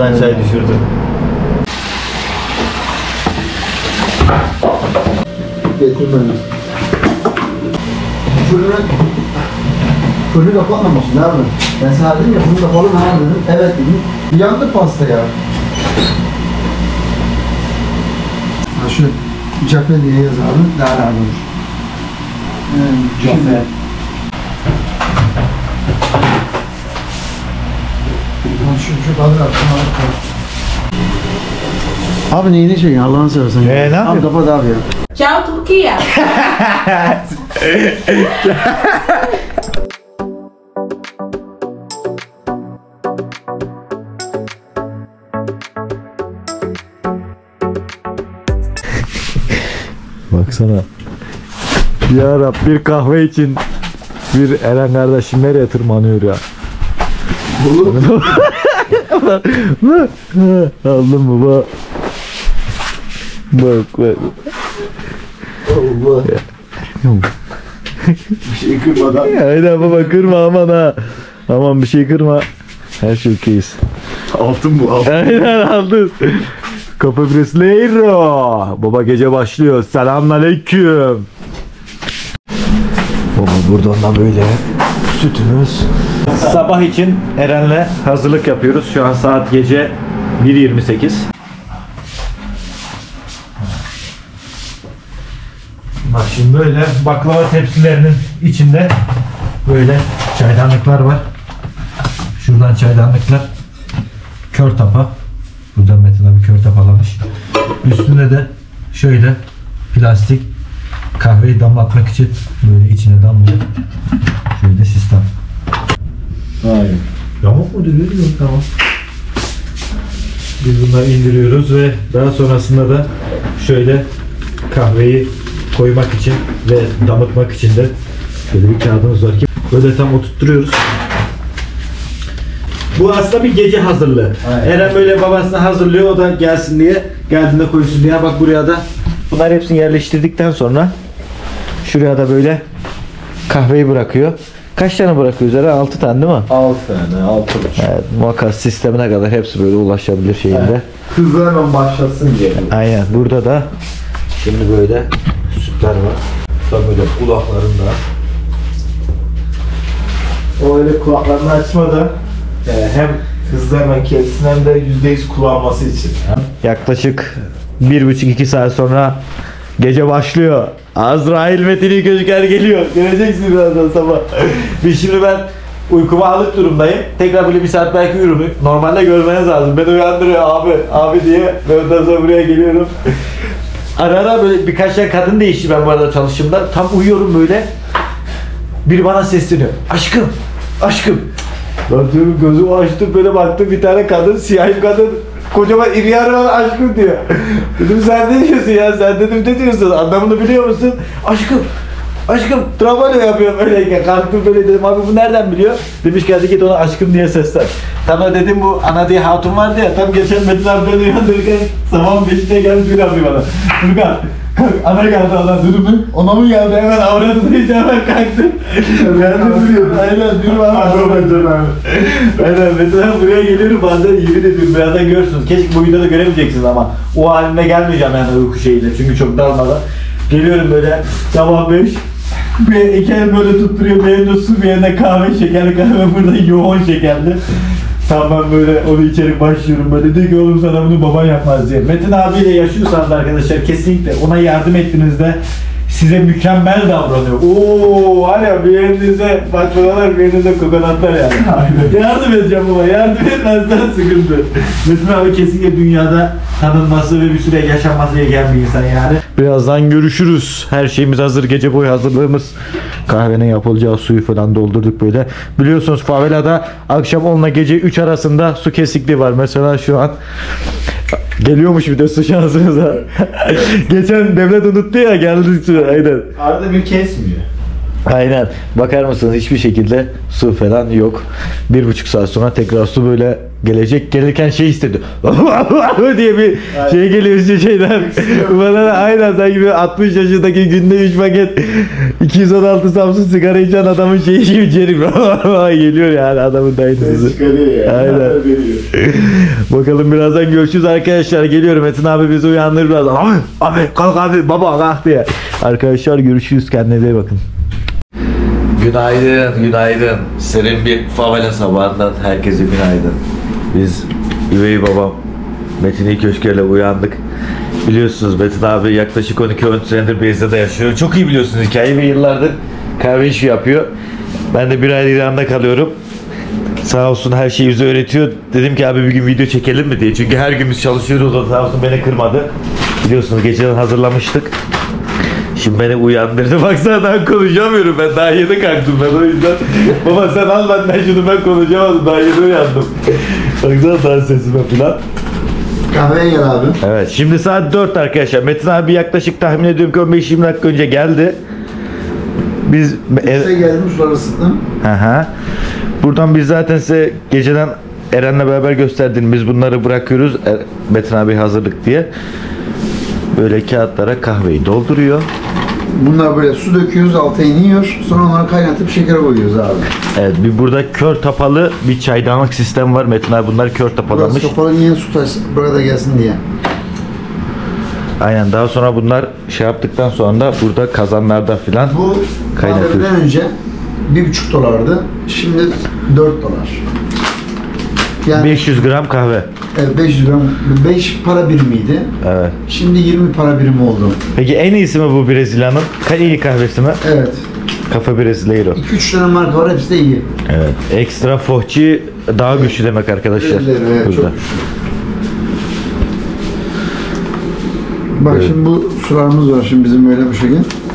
Oradan çay düşürdüm. Getirmedim. Fırını kapatmamışsın abi. Ben sana dedim ya fırını kapalı mı dedim. Evet dedim. Yandı pasta ya. Ha şu Cafe diye yaz abi. Daha rahat olur. Cafe. Şu kadar abi neyini çekin Allah'ını seversen. Ne yapıyorsun? Abi kapat abi ya. Ciao Turchia. Baksana. Ya Rab, bir kahve için bir Eren kardeşim nereye tırmanıyor ya? Aldın mı bak? Bak. Allah. Bir şey kırmadan. Aynen baba, kırma aman ha. Aman bir şey kırma. Her şey okeyiz. Altın bu altın. Aynen aldın. Kapı Brasileiro. Baba gece başlıyor. Selamünaleyküm. Baba buradan da böyle sütümüz. Sabah için Eren'le hazırlık yapıyoruz. Şu an saat gece 1:28. Bak şimdi böyle baklava tepsilerinin içinde böyle çaydanlıklar var. Şuradan çaydanlıklar. Kör tapa. Buradan Metin abi kör tapalamış. Üstünde de şöyle plastik kahveyi damlatmak için böyle içine damlıyor. Şöyle sistem. Hayır. Yamuk mu duruyor? Yok, tamam. Biz bunları indiriyoruz ve daha sonrasında da şöyle kahveyi koymak için ve damıtmak için de şöyle bir kağıdımız var ki böyle tam oturtturuyoruz. Bu aslında bir gece hazırlığı. Aynen. Eren böyle babasına hazırlıyor, o da gelsin diye, geldiğinde koysun diye. Bak buraya da bunlar hepsini yerleştirdikten sonra şuraya da böyle kahveyi bırakıyor. Kaç tane bırakıyoruz Eren? 6 tane değil mi? 6 tane, 6,5. Evet, makas sistemine kadar hepsi böyle ulaşabilir şeyinde. Evet. Hızlı hemen başlasın diye. Aynen. Burada da şimdi böyle sütler var. Tabii böyle kulaklarında. O öyle kulaklarını açma da hem hızlı hemen kessin hem de %100 kullanması için. Yaklaşık 1,5-2 saat sonra gece başlıyor. Azrail Metin'i gözüker geliyor. Göreceksin birazdan sabah. Şimdi ben uykuma alık durumdayım. Tekrar böyle bir saat belki uyurum. Normalde görmeniz lazım. Beni uyandırıyor abi diye. Ben ondan sonra buraya geliyorum. Ara ara böyle birkaç tane kadın değişti ben bu arada çalışımda. Tam uyuyorum böyle. Biri bana sesleniyor. Aşkım. Ben diyorum, gözümü açtım böyle baktım, bir tane kadın, siyah bir kadın, kocaman iri yarı aşkım diyor. Dedim sen ne diyorsun ya, sen dedim ne diyorsun, anlamını biliyor musun? Aşkım travma yapıyor böyleyken, kalktım böyle dedim abi bu nereden biliyor? Demiş ki hadi git ona aşkım diye seslen. Tam dedim bu ana diye hatun vardı ya, tam geçen Metin abi beni uyandırırken sabahın 5'inde gelmiş bir abi bana. Furkan ana geldi Allah dedim, ona mı geldi, hemen avradını işte hemen kalktım. Ben de duruyorum, aynen diyorum abi. Aynen Metin abi buraya geliyorum bazen, yemin ediyorum birazdan görürsünüz. Keşke bu videoda göremeyeceksiniz ama o haline gelmeyeceğim yani uyku şeyiyle çünkü çok dalmadan. Geliyorum böyle sabah 5. İki el böyle tutturuyor, bir elinde su, bir elinde kahve, şekerli kahve, burada yoğun şekerli. Tam ben böyle onu içeri başlıyorum böyle, diyor ki oğlum sana bunu baban yapmaz diye. Metin abiyle yaşıyorsanız arkadaşlar kesinlikle ona yardım ettiğinizde size mükemmel davranıyor. Oo var ya, bir elinize baklavalar, bir elinize kokonatlar yani. Aynen. Yardım edeceğim baba, yardım etmezsen sıkıntı. Metin abi kesinlikle dünyada tanınması ve bir süre yaşanması gereken bir insan yani. Birazdan görüşürüz. Her şeyimiz hazır, gece boyu hazırlığımız. Kahvenin yapılacağı suyu falan doldurduk böyle. Biliyorsunuz favelada akşam 10 ile gece 3 arasında su kesikliği var. Mesela şu an geliyormuş bir de su şansımıza. Geçen devlet unuttu ya, geldi su. Aynen. Arada bir kesmiyor. Aynen. Bakar mısınız hiçbir şekilde su falan yok. 1,5 saat sonra tekrar su böyle Gelecek gelirken şey istedi. diye bir şey geliyor şeyden. Bana da aynen sanki bir 60 yaşındaki günde 3 paket 216 Samsun sigara içen adamın şeyi gibi geliyor yani adamın dayısı. Çıkarıyor ya. Aynen. Bakalım birazdan görüşürüz arkadaşlar. Geliyorum. Metin abi bizi uyandırır birazdan. Abi kalk abi baba kalk diye. Arkadaşlar görüşürüz. Kendinize iyi bakın. Günaydın. Serin bir favela sabahından herkese günaydın. Biz üvey babam Metin İlköşker'le uyandık. Biliyorsunuz Metin abi yaklaşık 12-13 senedir Beyza'da yaşıyor. Çok iyi biliyorsunuz hikayeyi ve yıllardır kahve işi yapıyor. Ben de bir ay İran'da kalıyorum. Sağ olsun her şeyi bize öğretiyor. Dedim ki abi bir gün video çekelim mi diye. Çünkü her gün biz çalışıyoruz. O sağ olsun beni kırmadı. Biliyorsunuz geceden hazırlamıştık. Şimdi beni uyandırdı. Baksana daha konuşamıyorum. Ben daha yeni kalktım ben o yüzden. Baba sen al benden şunu, ben konuşamadım. Daha yeni uyandım. Baksana daha sesime falan. Kahveye gel abi. Evet şimdi saat 4 arkadaşlar. Metin abi yaklaşık tahmin ediyorum ki 15-20 dakika önce geldi. Biz Size geldim suları ısıttım. Buradan biz zaten size geceden Eren'le beraber gösterdim. Biz bunları bırakıyoruz. Metin abi hazırlık diye. Böyle kağıtlara kahveyi dolduruyor. Bunlar böyle su döküyoruz, alta iniyor. Sonra onları kaynatıp şekere koyuyoruz abi. Evet bir burada kör tapalı bir çaydanlık sistemi var. Metin abi bunları kör tapalamış. Burası kapalı niye su taşsın, burada gelsin diye. Aynen daha sonra bunlar şey yaptıktan sonra da burada kazanlarda filan Bu kaynatıyoruz. kahveden önce $1,5 şimdi $4. Yani 500 gram kahve. 500 gram, 5 para birimiydi. Evet. Şimdi 20 para birimi oldu. Peki en iyisi mi bu Brezilya'nın? İyi kahvesi mi? Evet. Kafa Brasileiro. 2-3 tane marka var, hepsi de iyi. Evet. Ekstra fohçi daha güçlü demek arkadaşlar. Evet, çok Burada. güçlü. Bak Evet. şimdi bu sularımız var şimdi bizim böyle bu şekil.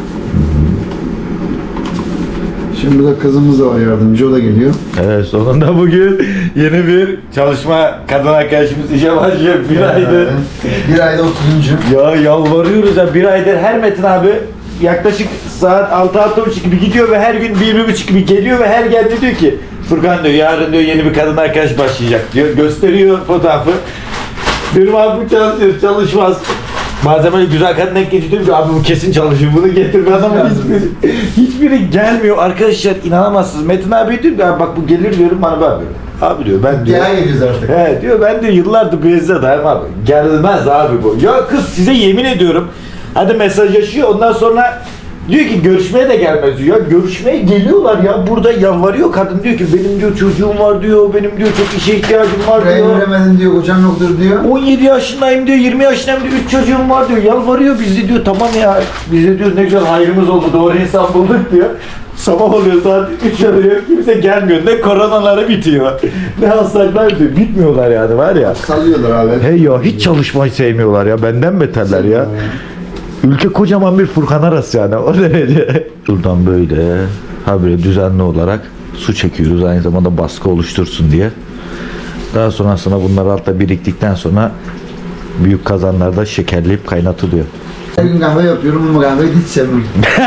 Şimdi burada kızımız da var, yardımcı, o da geliyor. Evet sonunda bugün yeni bir çalışma kadın arkadaşımız işe başlıyor. Bir aydır. Bir ayda 30. Ya yalvarıyoruz ya bir aydır her Metin abi yaklaşık saat 6-6.30 gibi gidiyor ve her gün 1-1.30 gibi geliyor ve her geldiğinde diyor ki Furkan diyor yarın diyor yeni bir kadın arkadaş başlayacak diyor. Gösteriyor fotoğrafı. Diyorum abi bu çalışıyor, çalışmaz. Bazen böyle güzel kadın denk geçiyor diyorum ki abi bu kesin çalışıyor, bunu getir. Ama hiçbiri gelmiyor arkadaşlar, inanamazsınız. Metin abi diyor ki abi bak bu gelir diyorum bana ben diyor. Abi diyor ben diyor. Gel geliyoruz artık. He diyor ben diyor yıllardır Brezilya'dayım abi. Gelmez abi bu. Ya kız size yemin ediyorum. Hadi mesajlaşıyor ondan sonra diyor ki görüşmeye de gelmez diyor. Ya görüşmeye geliyorlar ya, burada yalvarıyor kadın, diyor ki benim diyor çocuğum var diyor, benim diyor çok işe ihtiyacım var Ben diyor. göremedim diyor, kocam yoktur diyor. 17 yaşındayım diyor, 20 yaşındayım diyor, 3 çocuğum var diyor, yalvarıyor bizi diyor, tamam ya bize diyor ne güzel hayrımız oldu, doğru insan bulduk diyor. Sabah oluyor saat 3 oluyor, kimse gelmiyor, ne koronaları bitiyor, ne hastalıklar diyor, bitmiyorlar yani var ya. Sallıyorlar abi. Hey ya hiç çalışmayı sevmiyorlar ya, benden beterler ya. Ülke kocaman bir Furkan arası yani o derece. Buradan böyle habire düzenli olarak su çekiyoruz aynı zamanda baskı oluştursun diye. Daha sonrasında bunlar altta biriktikten sonra büyük kazanlarda şekerleyip kaynatılıyor. Her gün kahve yapıyorum ama kahveyi hiç sevmem.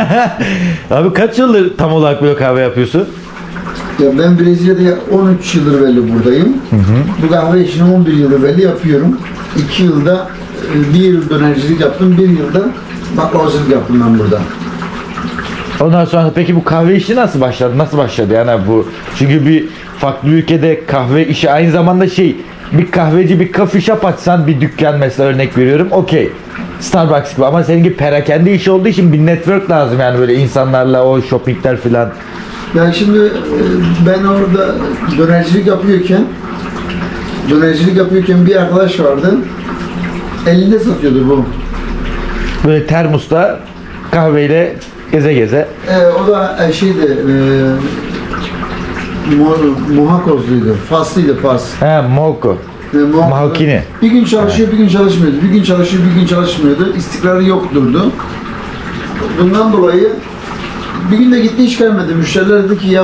Abi kaç yıldır tam olarak böyle kahve yapıyorsun? Ya ben Brezilya'da 13 yıldır belli buradayım. Bu kahve işini 11 yıldır belli yapıyorum. 2 yılda bir yıl dönercilik yaptım, bir yılda baklavacılık yaptım ben burada. Ondan sonra peki bu kahve işi nasıl başladı? Nasıl başladı yani bu? Çünkü bir farklı ülkede kahve işi aynı zamanda şey, bir kahveci bir coffee shop açsan, bir dükkan mesela örnek veriyorum, okey. Starbucks gibi, ama seninki perakende işi olduğu için bir network lazım yani, böyle insanlarla o shoppingler filan. Yani şimdi ben orada dönercilik yapıyorken bir arkadaş vardı. Elinde satıyordu bu. Böyle termosta kahveyle geze geze. O da şeydi, muhakozluydu, faslıydı, fas. He, Moko. Mahokini. Bir gün çalışıyor, bir gün çalışmıyordu. Bir gün çalışıyor, bir gün çalışmıyordu. İstikrarı yokturdu. Bundan dolayı bir gün de gitti, hiç gelmedi. Müşteriler dedi ki ya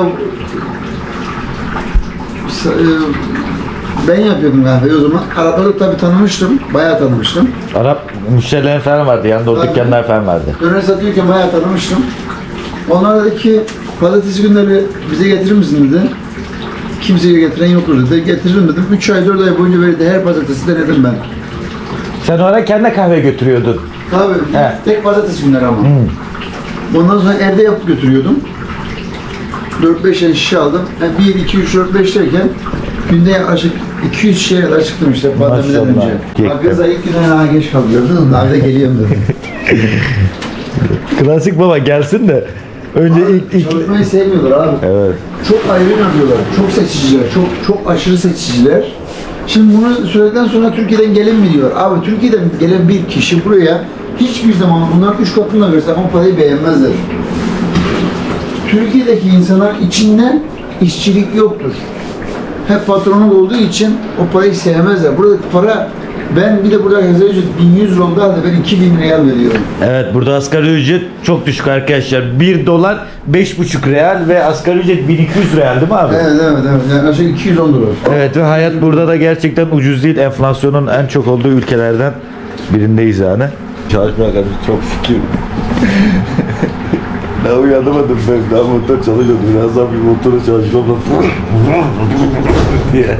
ben yapıyordum kahveyi o zaman. Arapları tabii tanımıştım, bayağı tanımıştım. Arap müşterilerin falan vardı, yanında o dükkanlar falan vardı. Döner satıyorken bayağı tanımıştım. Onlar dedi ki pazartesi günleri bize getirir misin dedi. Kimseye getiren yoktur dedi. Getiririm dedim. 3 ay 4 ay boyunca böyle de her pazartesi denedim ben. Sen oraya kendine kahve götürüyordun. Tabii He. tek pazartesi günleri ama. Ondan sonra evde yapıp götürüyordum. 4-5 tane şişe aldım. Yani 1, 2, 3, 4, 5 derken günde yaklaşık 200 şişeye kadar çıktım işte pandemiden Maşallah. önce. Bak kız da ilk günden daha geç kalıyordun. Daha da geliyorum dedim. Klasik baba gelsin de. Önce ilk... Çalışmayı sevmiyorlar abi. Evet. Çok ayrı arıyorlar. Çok seçiciler. Çok aşırı seçiciler. Şimdi bunu söyledikten sonra Türkiye'den gelin mi diyor. Abi Türkiye'den gelen bir kişi buraya hiçbir zaman bunların 3 katını da versen o parayı beğenmezler. Türkiye'deki insanlar içinden işçilik yoktur. Hep patronluk olduğu için o parayı sevmezler. Buradaki para, ben bir de burada asgari ücret 1100 oldu halde ben 2000 real veriyorum. Evet, burada asgari ücret çok düşük arkadaşlar. 1 dolar 5,5 real ve asgari ücret 1200 real değil mi abi? Evet. Yani aşağı 210 dolar. Evet ve hayat burada da gerçekten ucuz değil. Enflasyonun en çok olduğu ülkelerden birindeyiz yani. Çalışmaya karşı çok fikir. Daha uyanamadım ben. Daha motor çalışıyordum. Birazdan bir motoru çalışmam diye.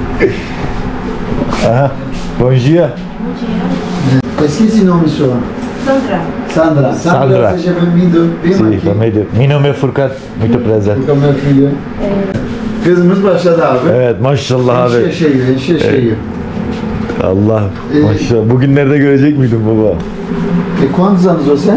Aha. Bonjour. Eski nome sua? Sandra. Sandra, seja bem-vindo. Vem Sim, aqui. família. Meu nome é Furkan. Muito prazer. Bu kamera filya. Kızımız başladı abi. Evet, maşallah abi. Enche. Allah maşallah. Bugünlerde görecek miydin baba? Quantos anos você?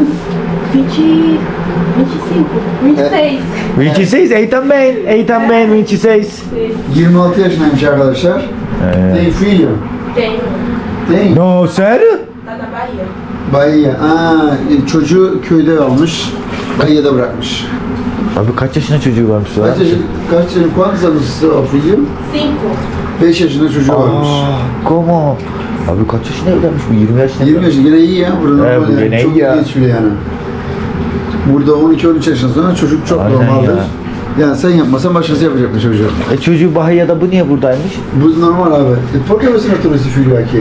26. 26, aí também. Aí também, 26. 26 yaşındaymış arkadaşlar. Tem filho? Tenho. Tem. No, sério? Tá na Bahia. Bahia. Çocuğu köyde almış. Bahia'da bırakmış. Abi kaç yaşında çocuğu varmış ya? Kaç quantos anos o filho? 5. 5 yaşında çocuğu varmış. Como? Abi kaç yaşında evlenmiş bu? 20 yaşında. 20 yaşında gene iyi ya. Burada Evet, normal bu yani. gene Çok iyi ya. geçmiyor yani. Burada 12-13 yaşından sonra çocuk çok Aynen normaldir. ya. Yani sen yapmasan başkası yapacak bu çocuğu. Çocuğu Bahia'da bu niye buradaymış? Bu normal abi. Por que você não trouxe filho aqui?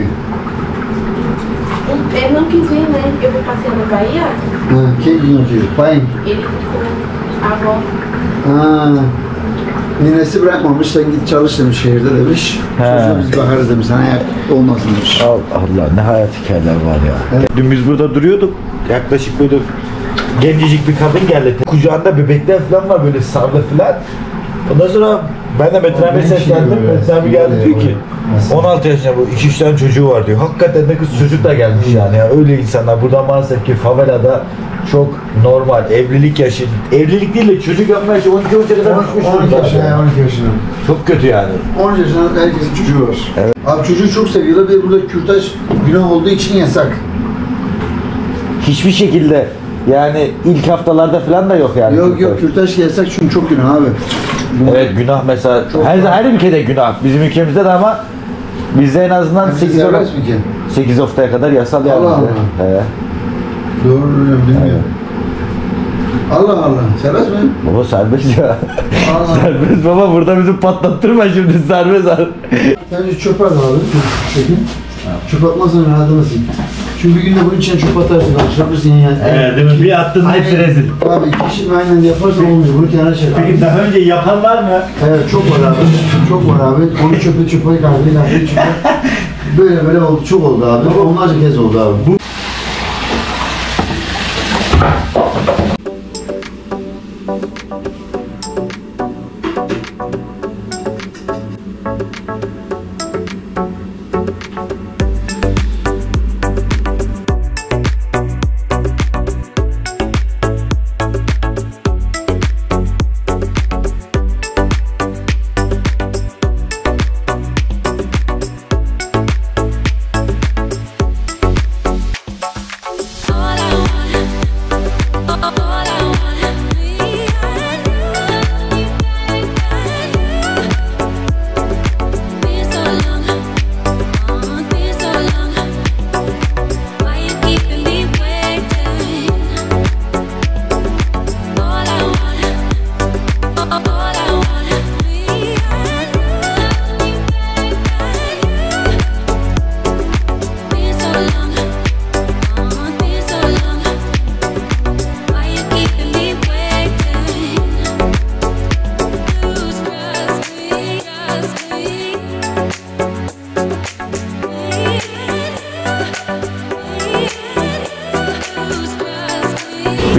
Eu não quis vir, né? Eu vou passear na Bahia. Ha, quem vinha aqui? Pai? Ele ficou. A avó. Ha. Ninesi bırakmamış, sen git çalış demiş şehirde demiş. He. Çocuğa biz bakarız demiş, sana ayak olmasın demiş. Allah ne hayat hikayeler var ya. Evet. Dün biz burada duruyorduk. Yaklaşık böyle gencecik bir kadın geldi. Kucağında bebekler falan var böyle sarılı falan. Ondan sonra ben de Metin abi Ben seslendim. şey Metin abi geldi böyle diyor ki Nasıl? 16 yaşında bu 2-3 tane çocuğu var diyor. Hakikaten de kız çocuk da gelmiş yani. Ya öyle insanlar. Burada maalesef ki favelada çok normal. Evlilik yaşı, evlilik değil de çocuk yapma yaşı 12 yaşına kadar düşmüş 12 durumda. yaşında, 12 yaşında. Çok kötü yani. 13 yaşında herkesin çocuğu var. Evet. Abi çocuğu çok seviyorlar. Bir de burada kürtaj günah olduğu için yasak. Hiçbir şekilde yani ilk haftalarda falan da yok yani. Yok kürtaj yasak çünkü çok günah abi. Evet günah mesela Çok her ülkede günah. Bizim ülkemizde de ama bizde en azından 8 serbest mi ki? 8 haftaya kadar yasal yani. Allah bizde. Allah. Doğru bilmiyorum. Allah Allah. Serbest mi? Baba serbest ya. Allah. Serbest baba burada bizi patlattırma şimdi serbest abi. Bence çöp at abi. Çekin. Çöp atmazsan rahatlamasın. Çünkü bir günde bunun içine çöp atarsın. Alışabilirsin yani. değil mi? Bir attın hepsi rezil. Abi iki kişinin aynen yaparsan olmuyor. Bunu kenara çek abi. Peki daha önce yapan var mı? Evet çok var abi. Çok var abi. Onu çöpe kahve çöpe. Böyle oldu. Çok oldu abi. Onlarca kez oldu abi.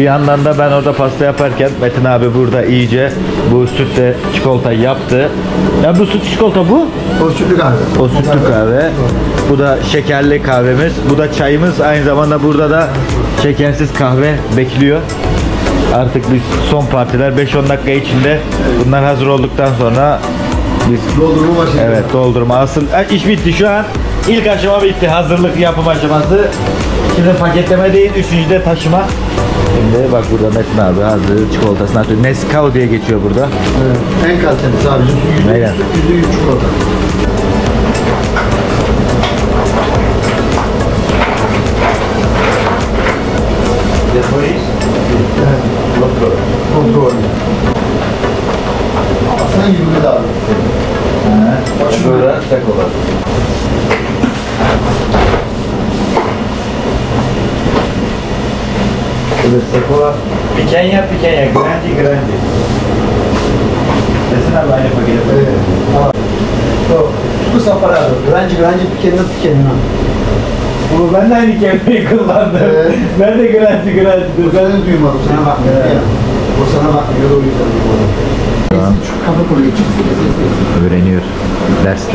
Bir yandan da ben orada pasta yaparken Metin abi burada iyice bu sütle çikolata yaptı. Ya bu süt çikolata bu? O sütlü kahve. O sütlü kahve. Bu da şekerli kahvemiz. Bu da çayımız. Aynı zamanda burada da şekersiz kahve bekliyor. Artık biz son partiler 5-10 dakika içinde bunlar hazır olduktan sonra biz Doldurma başladı. evet doldurma asıl iş bitti şu an. İlk aşama bitti. Hazırlık yapım aşaması. Şimdi paketleme değil, üçüncüde taşıma. Şimdi bak burada Metin abi hazır çikolatasını atıyor. Nescau diye geçiyor burada. Evet. En kalitelisi abi. Aynen. %100 çikolata. Evet. Kontrol. Ama sen yürü de abi. Böyle tek olur. Sekola Pikenya, Grandi. Desene abi aynı paketi. Evet. Tutku separado. Grande, pequeno. Bu ben de aynı kelimeyi kullandım. Evet. Ben de Grandi. Ben de duymadım. Sana bakmıyor. Evet. O sana bakmıyor. O yüzden duymadım. Tamam. Şu kafa kuruyor. Öğreniyor derste.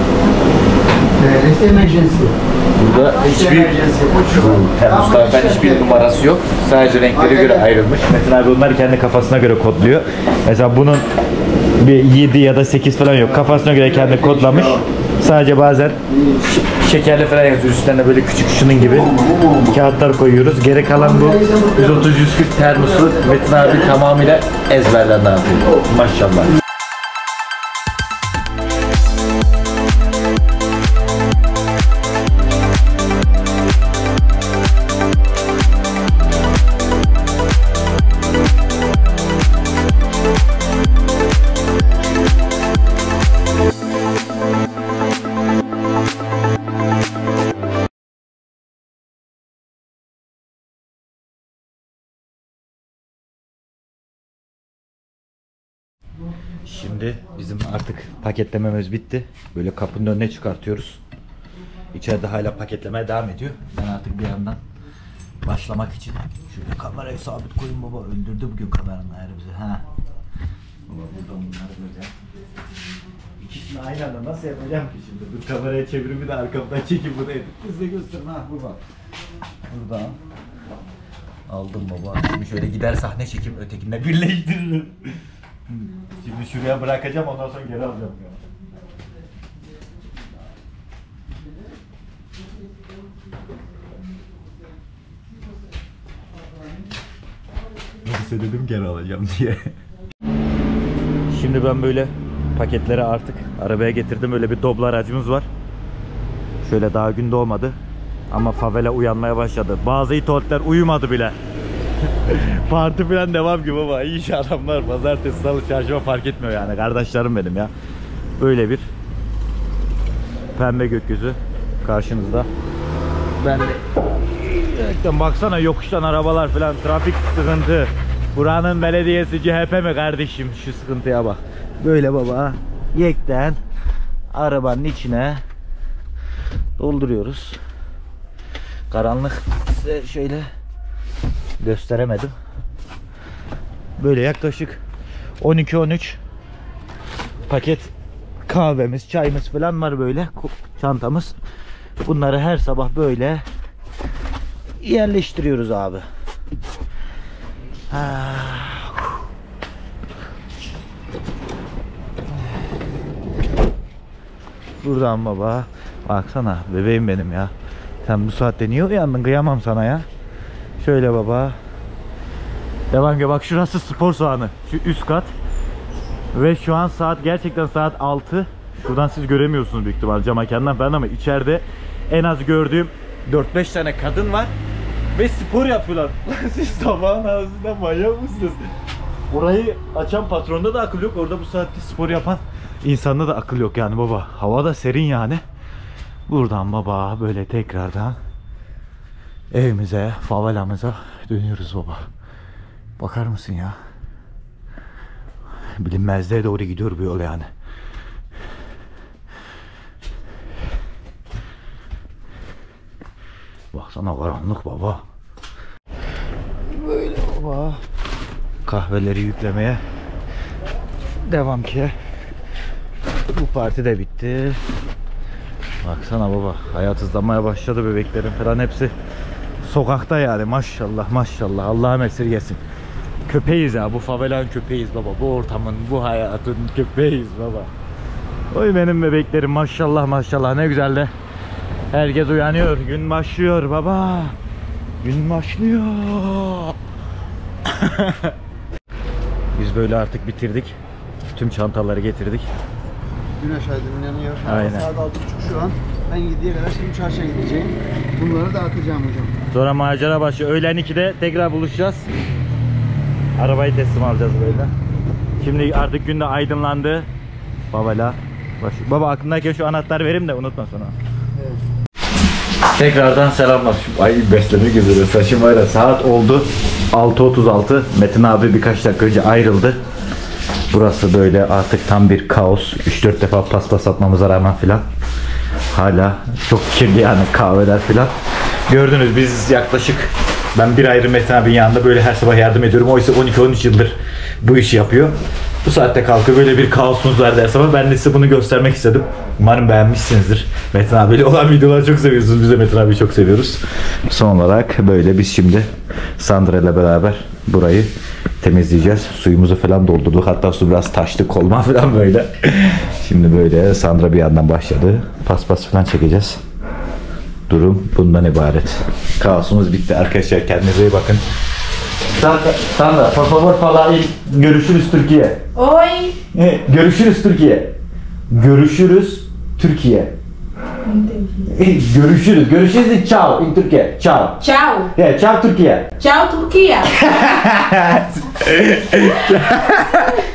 Reste emergency. Burada hiçbir Mustafa hiçbir numarası yok. Sadece renklere göre ayrılmış. Metin abi bunları kendi kafasına göre kodluyor. Mesela bunun bir 7 ya da 8 falan yok. Kafasına göre kendi kodlamış. Sadece bazen şekerli falan yazıyor. Üstlerine böyle küçük şunun gibi kağıtlar koyuyoruz. Geri kalan bu 130-140 termosu Metin abi tamamıyla ezberden ne yapıyor. maşallah. Şimdi bizim artık paketlememiz bitti. Böyle kapının önüne çıkartıyoruz. İçeride hala paketlemeye devam ediyor. Ben artık bir yandan başlamak için şöyle kamerayı sabit koyayım baba. Öldürdü bugün kameranın ayarı bizi. Ha. Baba buradan bunları böyle. İkisini aynı anda nasıl yapacağım ki şimdi? Bu kamerayı çevirip bir de arkamdan çekip bunu edip size gösterin ha bu bak. Buradan aldım baba. Şimdi şöyle gider sahne çekip ötekinde birleştiririm. Şimdi şuraya bırakacağım ondan sonra geri alacağım ya. Neyse dedim geri alacağım diye. Şimdi ben böyle paketleri artık arabaya getirdim. Öyle bir Doblo aracımız var. Şöyle daha gün doğmadı. Ama favela uyanmaya başladı. Bazı itoatler uyumadı bile. Parti falan devam gibi ama iyi iş adamlar. Pazartesi, salı, çarşamba fark etmiyor yani. Kardeşlerim benim ya. Böyle bir pembe gökyüzü karşınızda. Ben de baksana yokuştan arabalar falan, trafik sıkıntı. Buranın belediyesi CHP mi kardeşim? Şu sıkıntıya bak. Böyle baba yekten arabanın içine dolduruyoruz. Karanlık size şöyle gösteremedim. Böyle yaklaşık 12-13 paket kahvemiz, çayımız falan var böyle. Çantamız. Bunları her sabah böyle yerleştiriyoruz abi. Buradan baba. Baksana bebeğim benim ya. Sen bu saatte niye uyandın? Kıyamam sana ya. Şöyle baba. Devam ki bak şurası spor salonu. Şu üst kat. Ve şu an saat gerçekten saat 6. Şuradan siz göremiyorsunuz büyük ihtimal cam mekandan falan ama içeride en az gördüğüm 4-5 tane kadın var. Ve spor yapıyorlar. Siz sabahın ağzında manyak mısınız? Orayı açan patronda da akıl yok. Orada bu saatte spor yapan insanda da akıl yok yani baba. Hava da serin yani. Buradan baba böyle tekrardan evimize, favelamıza dönüyoruz baba. Bakar mısın ya? Bilinmezliğe doğru gidiyor bu yol yani. Baksana karanlık baba. Böyle Oba. Kahveleri yüklemeye devam ki. Bu parti de bitti. Baksana baba, hayat hızlanmaya başladı, bebeklerin falan hepsi sokakta yani, maşallah maşallah, Allah'ım esirgesin. Köpeğiz ya, bu favelanın köpeğiz baba, bu ortamın, bu hayatın köpeğiz baba. Oy benim bebeklerim, maşallah maşallah, ne güzel de herkes uyanıyor, gün başlıyor baba, gün başlıyor. Biz böyle artık bitirdik, tüm çantaları getirdik. Güneş aydınlanıyor. Aynen. Saat 6.30 şu an. Ben 7'ye kadar şimdi çarşıya gideceğim. Bunları dağıtacağım hocam. Sonra macera başlıyor. Öğlen 2'de tekrar buluşacağız. Arabayı teslim alacağız böyle. Şimdi artık gün de aydınlandı. Babayla başlıyor. Baba aklındayken şu anahtarı vereyim de unutma sonra. Evet. Tekrardan selamlar. Ay beslemek üzere. Saçım var ya, saat oldu 6.36. Metin abi birkaç dakika önce ayrıldı. Burası böyle artık tam bir kaos. 3-4 defa paspas atmamıza rağmen filan. Hala çok kirli yani kahveler filan. Gördünüz biz yaklaşık, ben bir ayrı Metin abinin yanında böyle her sabah yardım ediyorum. Oysa 12-13 yıldır bu işi yapıyor. Bu saatte kalkıyor, böyle bir kaosumuz vardı her sabah. Ben de size bunu göstermek istedim. Umarım beğenmişsinizdir. Metin abiyle olan videoları çok seviyorsunuz. Biz de Metin abiyi çok seviyoruz. Son olarak böyle biz şimdi Sandra ile beraber burayı temizleyeceğiz. Suyumuzu falan doldurduk. Hatta su biraz taştı, kolma falan böyle. Şimdi böyle Sandra bir yandan başladı. Paspas falan çekeceğiz. Durum bundan ibaret. Kaosumuz bitti arkadaşlar. Kendinize iyi bakın. Sandra, por favor fala il görüşürüz Türkiye. Oi. Görüşürüz Türkiye. Görüşürüz Türkiye. Görüşürüz. Görüşürüz. Ciao in Türkiye. Ciao. Ciao. Yeah, ciao Türkiye. Ciao, Turquia.